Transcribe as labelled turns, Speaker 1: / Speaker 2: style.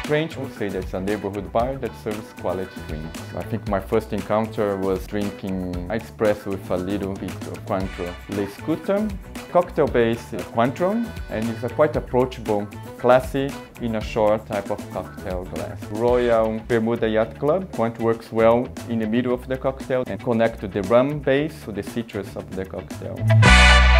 Speaker 1: Trench would say that it's a neighborhood bar that serves quality drinks. I think my first encounter was drinking espresso with a little bit of Cointreau Le Scooter. Cocktail base is Cointreau, and it's a quite approachable, classy, in a short type of cocktail glass. Royal Bermuda Yacht Club. Cointreau works well in the middle of the cocktail and connect to the rum base, to the citrus of the cocktail.